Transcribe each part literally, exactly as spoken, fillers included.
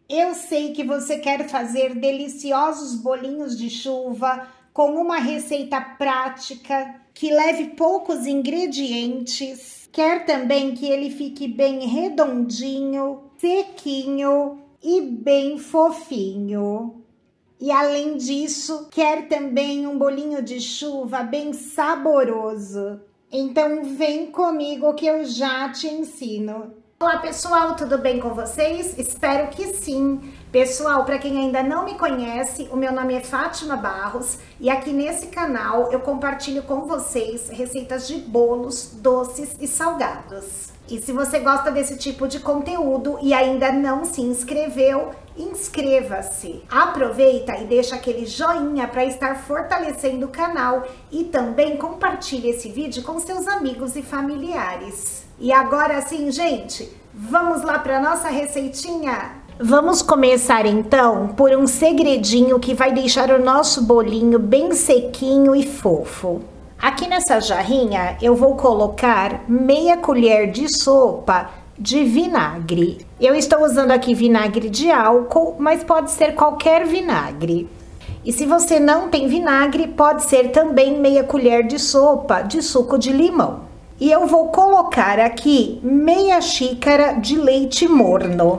Eu sei que você quer fazer deliciosos bolinhos de chuva com uma receita prática que leve poucos ingredientes. Quer também que ele fique bem redondinho, sequinho e bem fofinho. E além disso, quer também um bolinho de chuva bem saboroso. Então vem comigo que eu já te ensino. Olá pessoal, tudo bem com vocês? Espero que sim. Pessoal, para quem ainda não me conhece, o meu nome é Fátima Barros e aqui nesse canal eu compartilho com vocês receitas de bolos, doces e salgados. E se você gosta desse tipo de conteúdo e ainda não se inscreveu, inscreva-se. Aproveita e deixa aquele joinha para estar fortalecendo o canal e também compartilhe esse vídeo com seus amigos e familiares. E agora sim, gente, vamos lá para nossa receitinha? Vamos começar então por um segredinho que vai deixar o nosso bolinho bem sequinho e fofo. Aqui nessa jarrinha eu vou colocar meia colher de sopa de vinagre. Eu estou usando aqui vinagre de álcool, mas pode ser qualquer vinagre. E se você não tem vinagre, pode ser também meia colher de sopa de suco de limão. E eu vou colocar aqui meia xícara de leite morno.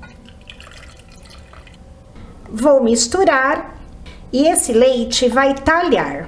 Vou misturar e esse leite vai talhar.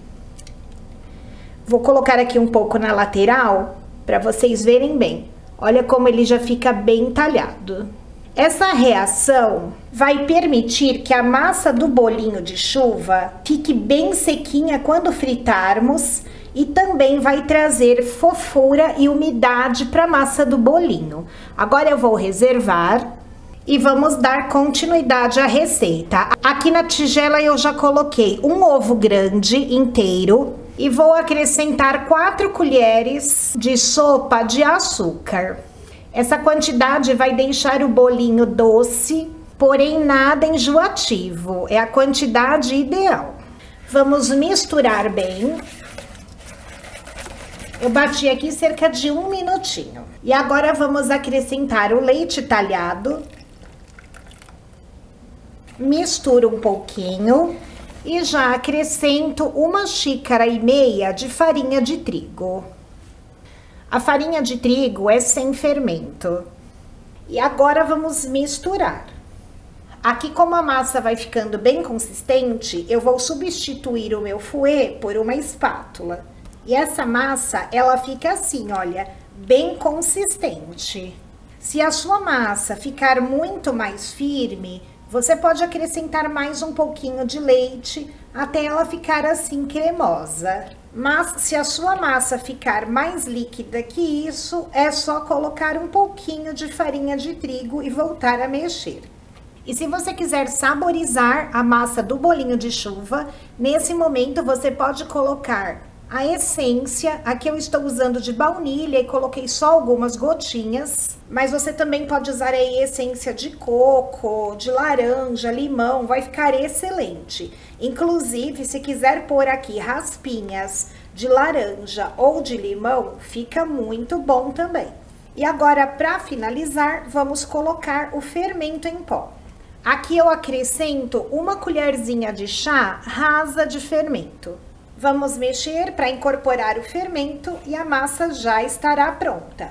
Vou colocar aqui um pouco na lateral para vocês verem bem. Olha como ele já fica bem talhado. Essa reação vai permitir que a massa do bolinho de chuva fique bem sequinha quando fritarmos e também vai trazer fofura e umidade para a massa do bolinho. Agora eu vou reservar e vamos dar continuidade à receita. Aqui na tigela eu já coloquei um ovo grande inteiro e vou acrescentar quatro colheres de sopa de açúcar. Essa quantidade vai deixar o bolinho doce, porém nada enjoativo. É a quantidade ideal. Vamos misturar bem. Eu bati aqui cerca de um minutinho. E agora vamos acrescentar o leite talhado. Misturo um pouquinho. E já acrescento uma xícara e meia de farinha de trigo. A farinha de trigo é sem fermento. E agora vamos misturar. Aqui, como a massa vai ficando bem consistente, eu vou substituir o meu fouet por uma espátula. E essa massa, ela fica assim, olha, bem consistente. Se a sua massa ficar muito mais firme, você pode acrescentar mais um pouquinho de leite até ela ficar assim cremosa. Mas se a sua massa ficar mais líquida que isso, é só colocar um pouquinho de farinha de trigo e voltar a mexer. E se você quiser saborizar a massa do bolinho de chuva, nesse momento você pode colocar a essência. Aqui eu estou usando de baunilha e coloquei só algumas gotinhas, mas você também pode usar aí essência de coco, de laranja, limão, vai ficar excelente. Inclusive, se quiser pôr aqui raspinhas de laranja ou de limão, fica muito bom também. E agora, para finalizar, vamos colocar o fermento em pó. Aqui eu acrescento uma colherzinha de chá rasa de fermento. Vamos mexer para incorporar o fermento e a massa já estará pronta.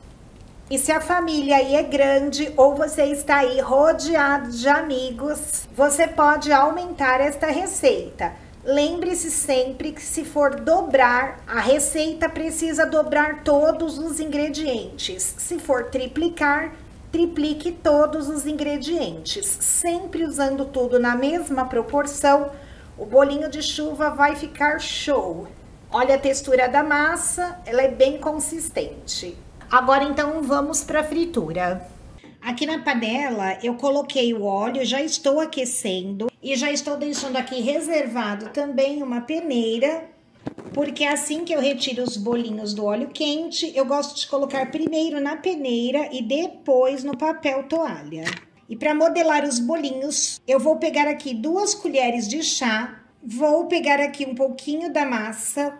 E se a família aí é grande ou você está aí rodeado de amigos, você pode aumentar esta receita. Lembre-se sempre que se for dobrar, a receita precisa dobrar todos os ingredientes. Se for triplicar, triplique todos os ingredientes, sempre usando tudo na mesma proporção. O bolinho de chuva vai ficar show. Olha a textura da massa, ela é bem consistente. Agora então vamos para a fritura. Aqui na panela eu coloquei o óleo, já estou aquecendo e já estou deixando aqui reservado também uma peneira, porque assim que eu retiro os bolinhos do óleo quente, eu gosto de colocar primeiro na peneira e depois no papel toalha. E para modelar os bolinhos, eu vou pegar aqui duas colheres de chá, vou pegar aqui um pouquinho da massa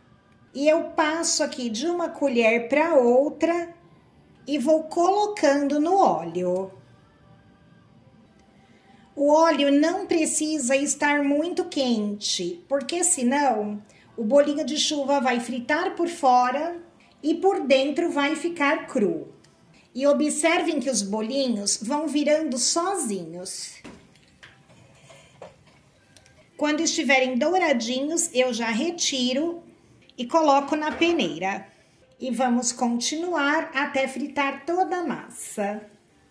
e eu passo aqui de uma colher para outra e vou colocando no óleo. O óleo não precisa estar muito quente, porque senão o bolinho de chuva vai fritar por fora e por dentro vai ficar cru. E observem que os bolinhos vão virando sozinhos. Quando estiverem douradinhos, eu já retiro e coloco na peneira. E vamos continuar até fritar toda a massa.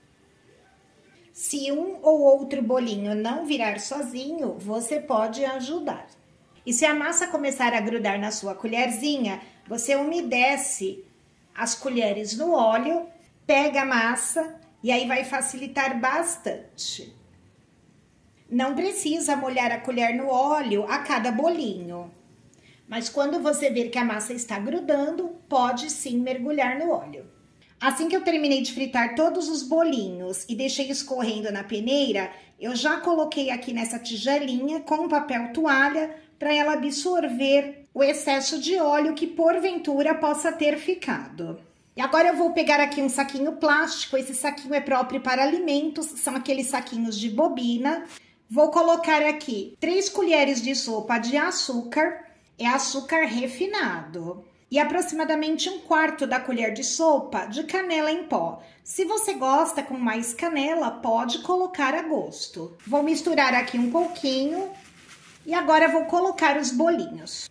Se um ou outro bolinho não virar sozinho, você pode ajudar. E se a massa começar a grudar na sua colherzinha, você umedece as colheres no óleo, pega a massa e aí vai facilitar bastante. Não precisa molhar a colher no óleo a cada bolinho. Mas quando você ver que a massa está grudando, pode sim mergulhar no óleo. Assim que eu terminei de fritar todos os bolinhos e deixei escorrendo na peneira, eu já coloquei aqui nessa tigelinha com papel toalha para ela absorver o excesso de óleo que porventura possa ter ficado. E agora eu vou pegar aqui um saquinho plástico, esse saquinho é próprio para alimentos, são aqueles saquinhos de bobina. Vou colocar aqui três colheres de sopa de açúcar, é açúcar refinado. E aproximadamente um quarto da colher de sopa de canela em pó. Se você gosta com mais canela, pode colocar a gosto. Vou misturar aqui um pouquinho e agora vou colocar os bolinhos.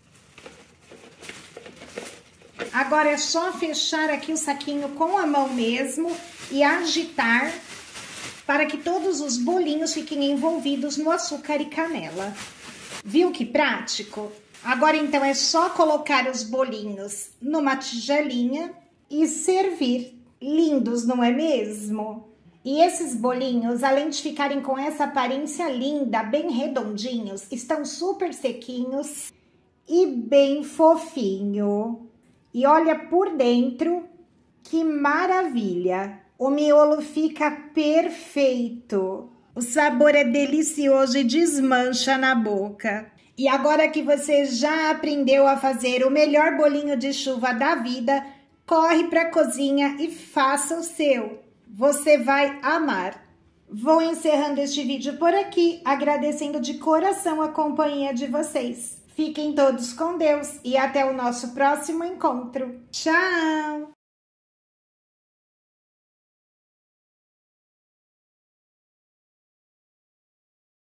Agora é só fechar aqui o saquinho com a mão mesmo e agitar para que todos os bolinhos fiquem envolvidos no açúcar e canela. Viu que prático? Agora, então, é só colocar os bolinhos numa tigelinha e servir. Lindos, não é mesmo? E esses bolinhos, além de ficarem com essa aparência linda, bem redondinhos, estão super sequinhos e bem fofinho. E olha por dentro, que maravilha! O miolo fica perfeito. O sabor é delicioso e desmancha na boca. E agora que você já aprendeu a fazer o melhor bolinho de chuva da vida, corre para a cozinha e faça o seu. Você vai amar. Vou encerrando este vídeo por aqui, agradecendo de coração a companhia de vocês. Fiquem todos com Deus e até o nosso próximo encontro. Tchau!